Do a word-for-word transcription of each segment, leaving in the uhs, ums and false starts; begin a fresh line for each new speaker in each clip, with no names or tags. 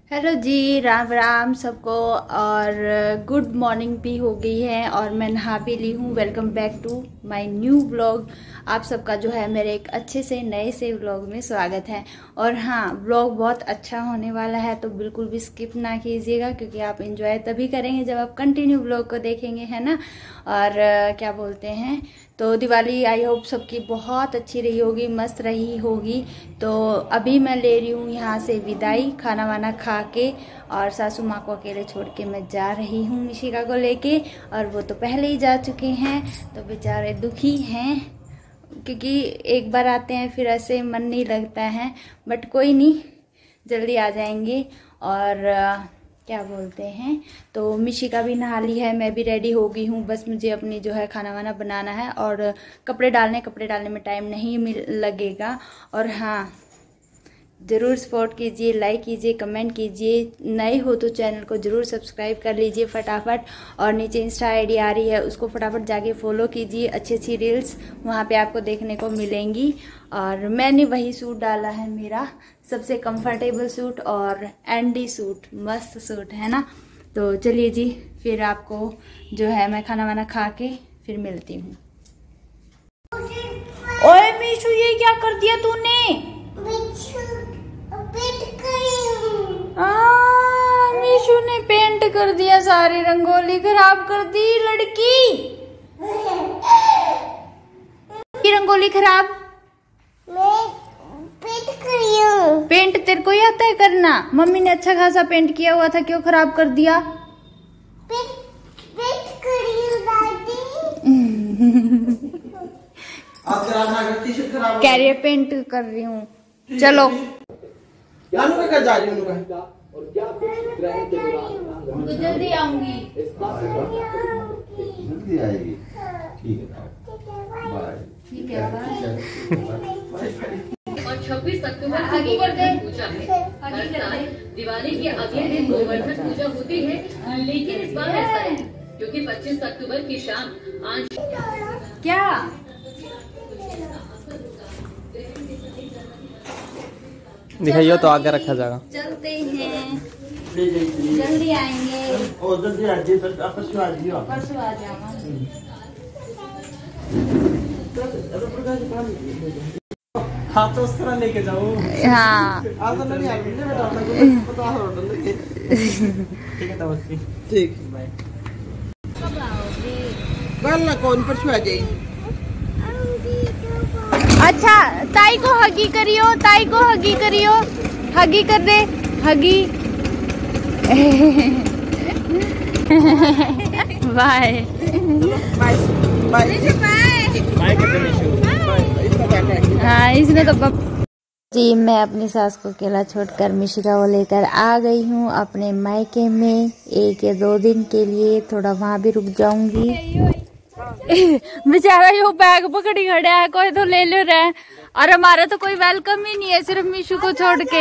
Hello जी, राम राम सबको और good morning भी हो गई है और मैं नहा भी ली हूँ। Welcome back to my new vlog. आप सबका जो है मेरे एक अच्छे से नए से व्लॉग में स्वागत है। और हाँ, व्लॉग बहुत अच्छा होने वाला है तो बिल्कुल भी स्किप ना कीजिएगा, क्योंकि आप एंजॉय तभी करेंगे जब आप कंटिन्यू व्लॉग को देखेंगे, है ना। और क्या बोलते हैं, तो दिवाली आई होप सबकी बहुत अच्छी रही होगी, मस्त रही होगी। तो अभी मैं ले रही हूँ यहाँ से विदाई, खाना वाना खा के, और सासू माँ को अकेले छोड़ के मैं जा रही हूँ मिशिका को लेके। और वो तो पहले ही जा चुके हैं, तो बेचारे दुखी हैं, क्योंकि एक बार आते हैं फिर ऐसे मन नहीं लगता है। बट कोई नहीं, जल्दी आ जाएंगे। और क्या बोलते हैं, तो मिशिका भी नहा ली है, मैं भी रेडी हो गई हूँ। बस मुझे अपनी जो है खाना वाना बनाना है और कपड़े डालने कपड़े डालने में टाइम नहीं मिल लगेगा। और हाँ, ज़रूर सपोर्ट कीजिए, लाइक कीजिए, कमेंट कीजिए। नए हो तो चैनल को ज़रूर सब्सक्राइब कर लीजिए फटाफट। और नीचे इंस्टा आईडी आ रही है, उसको फटाफट जाके फॉलो कीजिए। अच्छी अच्छी रील्स वहाँ पे आपको देखने को मिलेंगी। और मैंने वही सूट डाला है, मेरा सबसे कंफर्टेबल सूट और एंडी सूट, मस्त सूट है ना। तो चलिए जी, फिर आपको जो है मैं खाना वाना खा के फिर मिलती हूँ। ओए मीशू, ये क्या कर दिया तूने? मीशू ने पेंट कर दिया, सारी रंगोली खराब कर दी लड़की की रंगोली खराब। मैं पेंट करी हूँ। पेंट तेरे को ही आता है करना? मम्मी ने अच्छा खासा पेंट किया हुआ था, क्यों खराब कर दिया? पेंट, पेंट करी हूँ दादी। कैरियर पेंट कर रही हूँ। चलो
कर जा रही हूँ।
तो जल्दी आऊंगी।
जल्दी आएगी, ठीक है, बाय।
ठीक है, बाय।
और छब्बीस अक्टूबर को गोवर्धन पूजा है। हर साल दिवाली के अगले दिन गोवर्धन पूजा होती है, लेकिन इस बार ऐसा है क्योंकि पच्चीस अक्टूबर की शाम आंशिक
क्या
दिखाइए तो आगे रखा जाएगा।
चलते हैं, जल्दी आएंगे।
ओ जल्दी आ जी, परसों आ जी।
परसों आ जाऊंगा।
हाँ तो उस तरह लेके जाओ।
हाँ
आज तो नहीं आ रही मैं डॉक्टर को पता है ऑर्डर लेके।
ठीक है, तब
ठीक बाय। कल ना कौन परसों आ जाएगी।
अच्छा, ताई को हगी करियो, ताई को हगी करियो, हगी कर दे, हगी। बाय
बाय बाय
हाँ, इसने तो जी, मैं अपनी सास को अकेला छोड़कर मिशिका को लेकर आ गई हूँ अपने मायके में एक या दो दिन के लिए। थोड़ा वहाँ भी रुक जाऊंगी। बेचारा यो बैग पकड़ी खड़ा है, कोई तो ले ले रहा है, और हमारा तो कोई वेलकम ही नहीं है, सिर्फ मिशू को छोड़ के।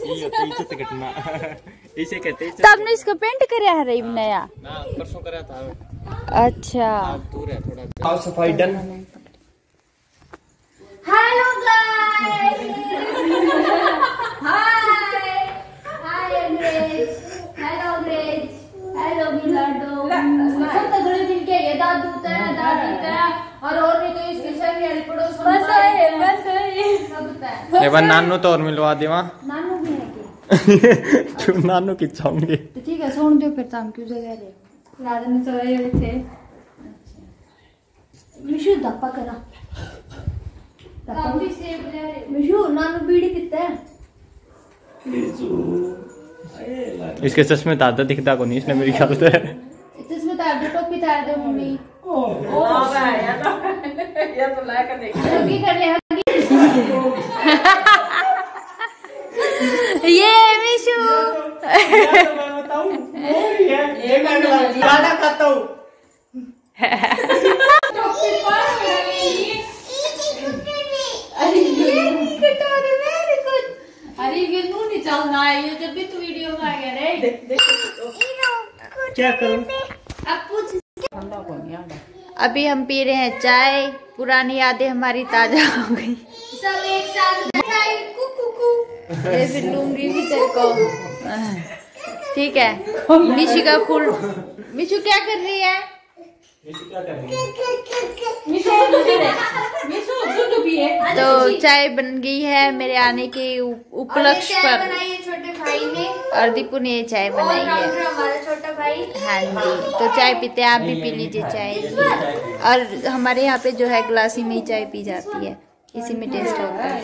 इसे कहते हैं।
तब ने इसका पेंट कराया है रही नया?
परसों करा था।
अच्छा,
दूर है थोड़ा। सफाई done.
Hello guys, hi hi अंग्रेज, हेलो अंग्रेज, हेलो मिलाडो। सब तगड़े दिन के ये दादू का दादी का, और और भी तो इसके सभी पड़ोस में बस है, बस है सब है।
ये बार नानू तो और मिलवा दे वहाँ।
नानू भी है क्या?
क्यों नानू की चाहूंगी।
तो ठीक है, सुन दो फिर। ताम क्यों जगह रे राजन सोए हुए थे। मिशु धप्पा करा, काफी सेब ले रहे। मिशु, नानू बीड़ी पीता है।
इसके चश्मे दादा दिखता को नहीं, इसने मेरी ख्याल से
चश्मे तार दो, टोपी तार दो मम्मी। ओ या तो या तो ला कर देख, हगी कर ले, हगी। ये मिशु,
मैं बताऊं, ये मैं गाना खाता हूँ।
अरे ये नहीं कटा रहे मेरे कुछ। अरे ये नू नहीं चलना है, ये जब भी तू वीडियो में आ गया रे। देख देख
क्या करूं?
अब पूछ। अभी हम पी रहे हैं चाय, पुरानी यादें हमारी ताजा हो गई। सब एक साथ ये फिर लूंगी भी तेरे को। ठीक है। मिशु का फूल। मिशु क्या कर रही है? तो चाय बन गई है मेरे आने के उपलक्ष्य पर।
छोटे भाई ने
और दीपू ने चाय बनाई है।
हमारा छोटा भाई।
हाँ जी, तो चाय पीते हैं, आप भी पी लीजिए चाय। और हमारे यहाँ पे जो है ग्लासी में ही चाय पी जाती है, इसी में टेस्ट होता है।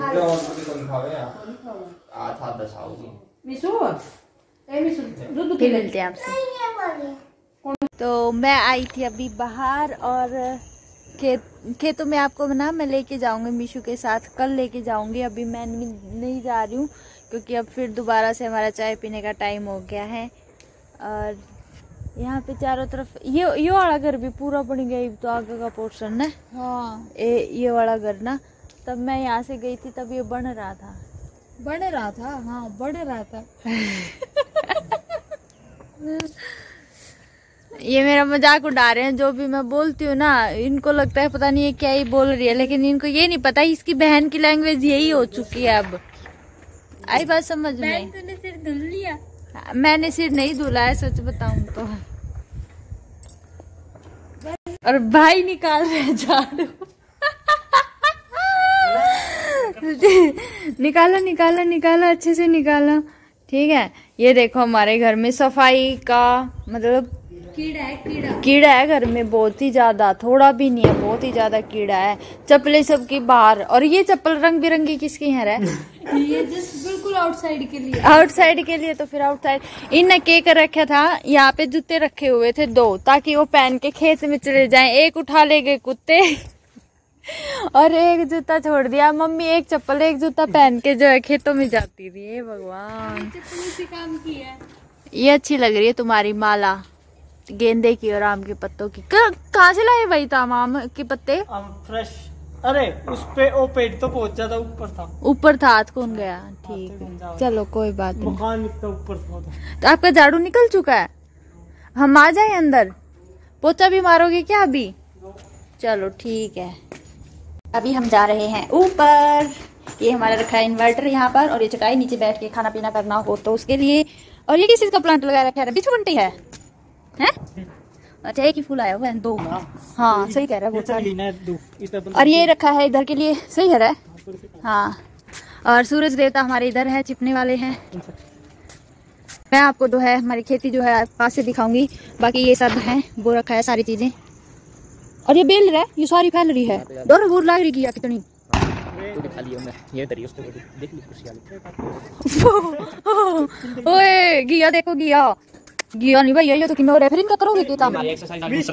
फिर मिलते हैं आपसे। तो मैं आई थी अभी बाहर और खेत खेतों में आपको ना मैं लेके जाऊंगी मिशु के साथ, कल लेके जाऊंगी। अभी मैं नहीं जा रही हूँ क्योंकि अब फिर दोबारा से हमारा चाय पीने का टाइम हो गया है। और यहाँ पे चारों तरफ ये ये वाला घर भी पूरा बन गया, तो आगे का पोर्शन है। हाँ, ए, ये वाला घर ना, तब मैं यहाँ से गई थी तब ये बन रहा था।
बढ़ रहा था। हाँ, बढ़ रहा था।
ये मेरा मजाक उड़ा रहे हैं, जो भी मैं बोलती हूँ ना इनको लगता है पता नहीं ये क्या ही बोल रही है, लेकिन इनको ये नहीं पता इसकी बहन की लैंग्वेज यही हो चुकी है। अब आई बात समझ में?
तूने सिर धुल लिया?
मैंने सिर नहीं धुला है, सच बताऊं तो। और भाई निकाल रहे झाड़ू। निकाला निकाला निकाला अच्छे से निकाला। ठीक है, ये देखो हमारे घर में सफाई का मतलब
कीड़ा है। कीड़ा
कीड़ा है घर में, बहुत ही ज्यादा, थोड़ा भी नहीं है, बहुत ही ज्यादा कीड़ा है। चप्पलें सबकी बाहर, और ये चप्पल रंग बिरंगी किसकी है रे?
ये जस्ट बिल्कुल आउटसाइड के लिए।
आउटसाइड के लिए, तो फिर आउटसाइड। इनने केक रखा था यहाँ पे, जूते रखे हुए थे दो, ताकि वो पहन के खेत में चले जाएं। एक उठा ले गए कुत्ते और एक जूता छोड़ दिया। मम्मी एक चप्पल एक जूता पहन के जो है खेतों में जाती थी। हे भगवान,
काम की है।
ये अच्छी लग रही है तुम्हारी माला, गेंदे की और आम के पत्तों की। कहाँ से लाए भाई ताम आम के पत्ते?
फ्रेश। अरे उस पे वो पेड़ तो बहुत ज्यादा ऊपर था।
ऊपर था, हाथ कौन गया? ठीक है, चलो कोई बात नहीं।
मकान इतना ऊपर था।
तो आपका झाड़ू निकल चुका है? हम आ जाए अंदर? पोछा भी मारोगे क्या अभी? चलो ठीक है, अभी हम जा रहे हैं ऊपर। ये हमारा रखा है इन्वर्टर यहाँ पर, और ये चटाई नीचे बैठ के खाना पीना करना हो तो उसके लिए। और ये किस चीज का प्लांट लगा रखा है? बिच्छू बंटी है, है? अच्छा, एक ही फूल आया हुआ है, दो। हाँ सही कह रहा है, बहुत सारे। और ये रखा है इधर के लिए, सही है रे? हाँ, और सूरज देवता हमारे इधर है, छिपने वाले हैं। मैं आपको जो है हमारी खेती जो है पास से दिखाऊंगी। बाकी ये सब है, वो रखा है सारी चीजें। और ये बेल रहा है, ये सारी फैल रही है। डोर वोर लग रही है कितनी। ओए घिया देखो, घिया घिया नहीं भाई, ये तो कि मैं रेफरिंग का करोगे कि काम
है।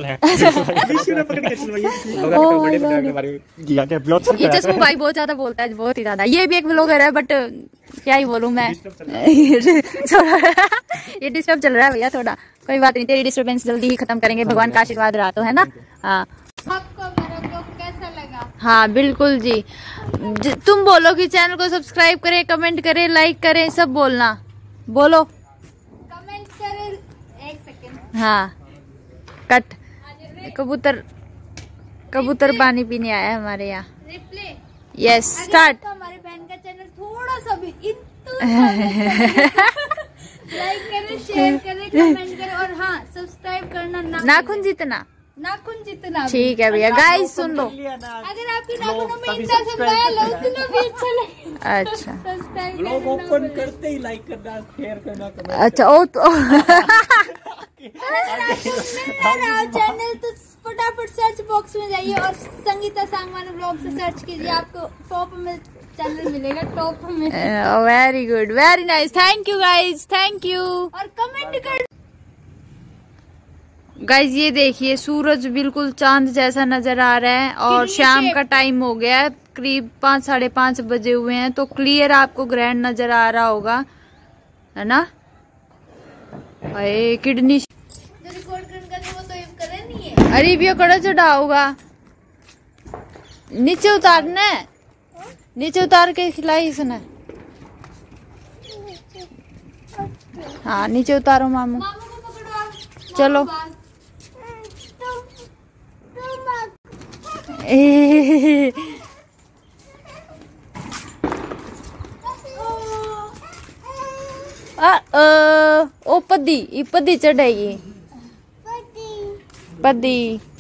ये चश्मू भाई बहुत ज्यादा बोलता है, बहुत ही ज्यादा। ये भी एक व्लॉगर है, बट क्या ही बोलूं मैं। ये डिस्टर्ब चल रहा है भैया थोड़ा, कोई बात नहीं, तेरी डिस्टर्बेंस जल्दी ही खत्म करेंगे, भगवान का आशीर्वाद रहा तो, है ना? हाँ,
आपको मेरा ब्लॉग कैसा लगा?
हाँ बिल्कुल जी, तुम बोलो कि चैनल को सब्सक्राइब करें, कमेंट करें, लाइक करें, सब बोलना। बोलो
कमेंट करें। एक सेकंड।
हाँ, कट। कबूतर कबूतर पानी पीने आया है हमारे यहाँ।
रिप्ले।
Yes, start.
हमारे बहन का चैनल थोड़ा सा भी लाइक करें, शेयर करें, कमेंट करें, और हाँ सब्सक्राइब करना ना
नाखून जितना
नाखून जितना।
ठीक है भैया। गाइस सुन लो,
अगर आपकी नाखूनों में इतना से बाल हो उतना भी अच्छा लगेगा।
अच्छा,
सब्सक्राइब
लोग ओपन करते ही लाइक करना, शेयर करना, कमेंट।
अच्छा ओ तो
चैनल तो फटाफट सर्च बॉक्स में जाइए और संगीता सांगवान ब्लॉग से सर्च कीजिए, आपको टॉप में चैनल मिलेगा, टॉप में।
Very good, very nice, thank you guys, thank you.
और कमेंट कर
गाइज। ये देखिए सूरज बिल्कुल चांद जैसा नजर आ रहा है, और शाम का टाइम हो गया है, करीब पाँच साढ़े पाँच बजे हुए हैं, तो क्लियर आपको ग्रैंड नजर आ रहा होगा, है ना? अरे किडनी
जो रिकॉर्ड करने का वो तो ये करे नहीं है।
अरे भी कड़ा चढ़ा होगा, नीचे उतारना है, नीचे उतार के खिलाई इसने। हाँ नीचे उतारो मामू,
मामू को पकड़ो आप।
चलो। आ, ओ पदी ई पदी चढ़ेगी पदी।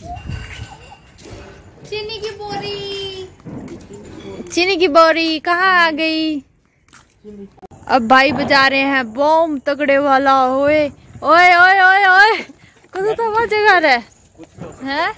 चीनी की बोरी
चीनी की बोरी कहाँ आ गई? अब भाई बजा रहे हैं बम तगड़े वाला। ओए ओए ओए ओए ओए कौन सा मजे कर रहा है हैं?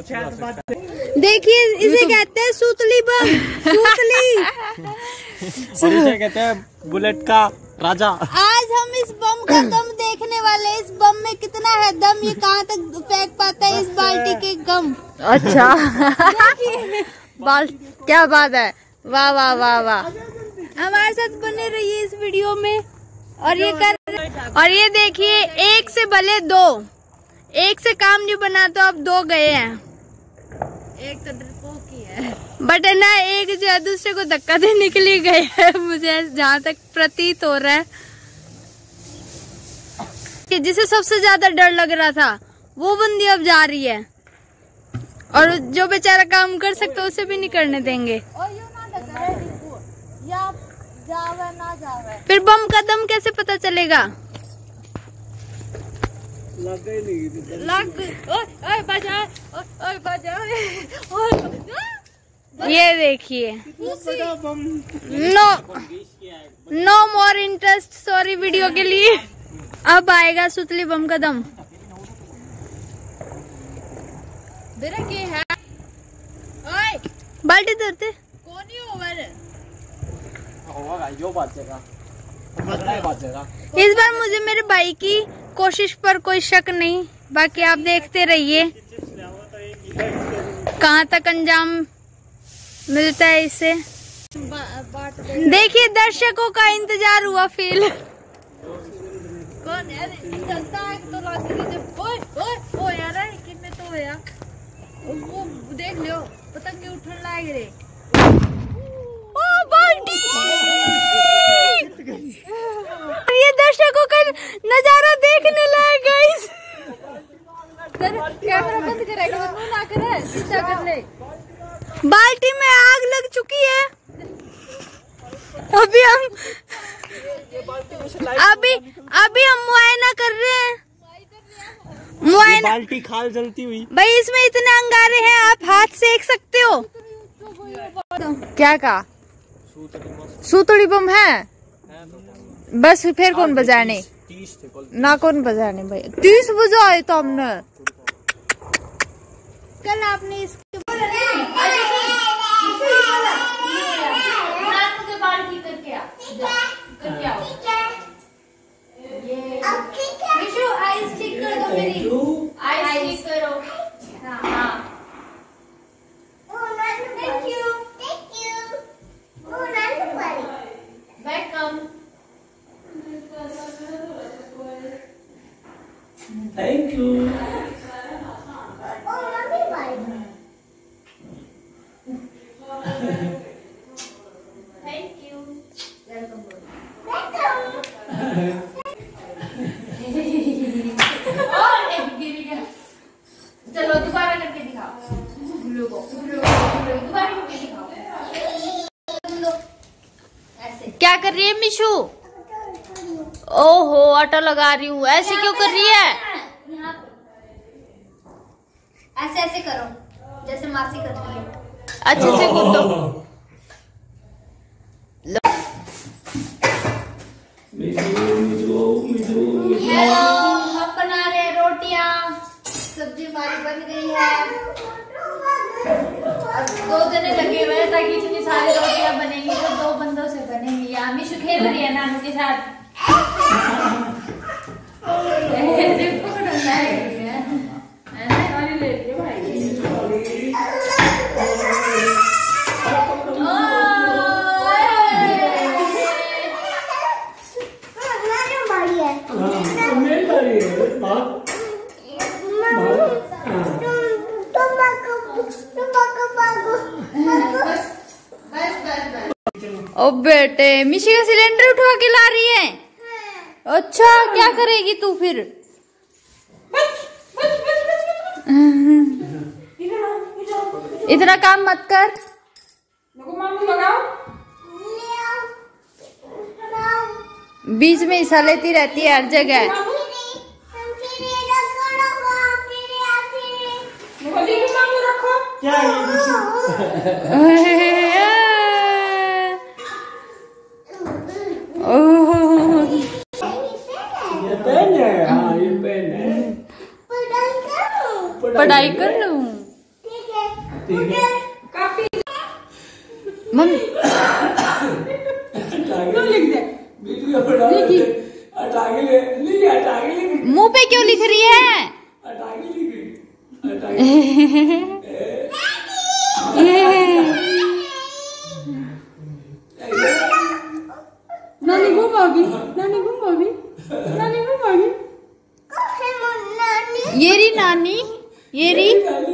देखिए इसे कहते हैं सूतली बम। सूतली
और इसे कहते हैं बुलेट का राजा।
आज हम इस बम का दम देखने वाले हैं। इस बम में कितना है दम, ये कहाँ तक फेंक पाता है इस बाल्टी के गम।
अच्छा बाल क्या बात है, वाह वाह वाह वाह।
हमारे साथ बने रहिए इस वीडियो में। और ये कर और ये देखिए, एक से भले दो, एक से काम नहीं बना तो अब दो गए हैं।
एक तो डरपोकी है
बट है ना, एक जो है दूसरे को धक्का देने के लिए गए हैं। मुझे जहाँ तक प्रतीत हो रहा है कि जिसे सबसे ज्यादा डर लग रहा था वो बंदी अब जा रही है, और जो बेचारा काम कर सकता उसे भी नहीं करने देंगे। फिर बम का दम कैसे पता चलेगा?
लग गई नहीं
लग ओए ओए बजा ओए ओए बजा ओए। ये देखिए, no no more interest sorry video के लिए। अब आएगा सुतली बम का दम।
के है
ओए बाल्टी धरते
कौन ही ओवर
होगा यो बात जगह बात जगह।
इस बार मुझे मेरे भाई की कोशिश पर कोई शक नहीं, बाकी आप देखते रहिए कहाँ तक अंजाम मिलता है इसे। देखिए दर्शकों का इंतजार हुआ फेल।
कौन है चलता है तो लाती है जब ओए ओए ओ यार कितने तो है यार वो देख लो पतंग उठने लाग रे।
ओ बाल्टी ये दर्शकों का नजारा देखने लायक गाइस।
कैमरा बंद करेगा मुंह ना करे सीधा कर ले।
बाल्टी में आग लग चुकी है। अभी हम अभी अभी हम मुआयना कर रहे हैं। मुआयना
बाल्टी खाल जलती हुई।
भाई इसमें इतने अंगारे हैं, आप हाथ सेक सकते हो।
क्या कहा? सूतड़ी बम है बस। फिर कौन बजाने ना कौन बजाने भाई? तीस बजाए तो हमने
कल आपने इसके
बाल्टी करके आ करके आओ।
विशु आइस ठीक कर दो मेरी।
आइस ठीक करो। हाँ हाँ
thank you thank you.
Welcome.
Thank you.
Thank you welcome. और एक गिर गया। चलो दोबारा करके दिखाओ। गुल्लू को गुल्लू को दोबारा करके दिखाओ। ऐसे
क्या कर रही है मिशु? ओहो आटा लगा रही हूँ। ऐसे क्यों कर रही है?
यहाँ ऐसे ऐसे करो जैसे मासी कर रही है।
अच्छे से कूद दो।
हेलो हम बना रहे हैं रोटियां। सब्जी हमारी बन गई है। अब दो जने लगे हुए हैं ताकि इतनी सारी रोटियां बनेंगी तो दो बंदों से बनेंगी। अमीशु खेल रही है नानू के साथ। देखो डंडा है वाली ले रही है भाई।
ओ बेटे मिशी का सिलेंडर उठवा के ला रही है। अच्छा क्या करेगी तू फिर? इतना काम मत कर।
बीच में हिस्सा लेती रहती है हर जगह।
क्या ये पेन है? हाँ ये पेन है।
पढ़ाई कर लूं।
ठीक है।
मम्मी
लिख दे।
मुंह पे क्यों लिख रही है?
नानी घुमाओगी, नानी घुमाओगी, नानी घुमाओगी।
ये री नानी, ये री।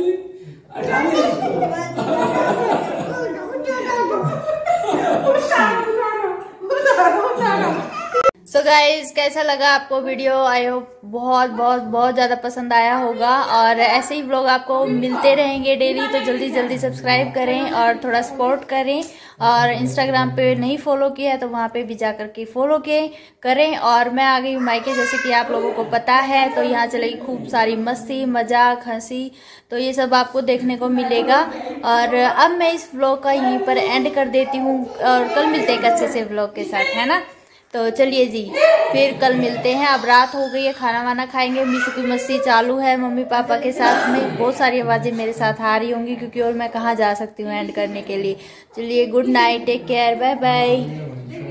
सो गाइज कैसा लगा आपको वीडियो? आई होप बहुत बहुत बहुत ज़्यादा पसंद आया होगा। और ऐसे ही व्लॉग आपको मिलते रहेंगे डेली, तो जल्दी जल्दी सब्सक्राइब करें और थोड़ा सपोर्ट करें। और इंस्टाग्राम पे नहीं फॉलो किया है तो वहाँ पे भी जा कर के फॉलो के करें। और मैं आ गई हूँ मायके, जैसे कि आप लोगों को पता है, तो यहाँ चलेगी खूब सारी मस्ती मजाक हंसी, तो ये सब आपको देखने को मिलेगा। और अब मैं इस व्लॉग का यहीं पर एंड कर देती हूँ और कल मिलते हैं एक अच्छे से व्लॉग के साथ, है ना। तो चलिए जी, फिर कल मिलते हैं। अब रात हो गई है, खाना वाना खाएंगे। मिस की मस्ती चालू है मम्मी पापा के साथ में, बहुत सारी आवाज़ें मेरे साथ आ रही होंगी क्योंकि और मैं कहाँ जा सकती हूँ एंड करने के लिए। चलिए good night, take care, bye bye.